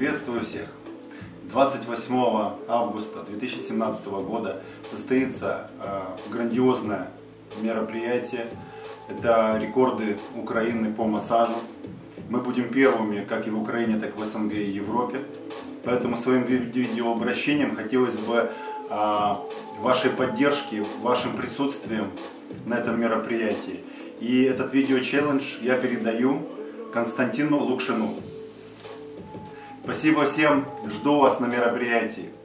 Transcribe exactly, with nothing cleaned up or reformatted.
Приветствую всех! двадцать восьмого августа две тысячи семнадцатого года состоится э, грандиозное мероприятие. Это рекорды Украины по массажу. Мы будем первыми, как и в Украине, так и в СНГ и Европе. Поэтому своим видеообращением хотелось бы э, вашей поддержки, вашим присутствием на этом мероприятии. И этот видео-челлендж я передаю Константину Лукшину. Спасибо всем, жду вас на мероприятии.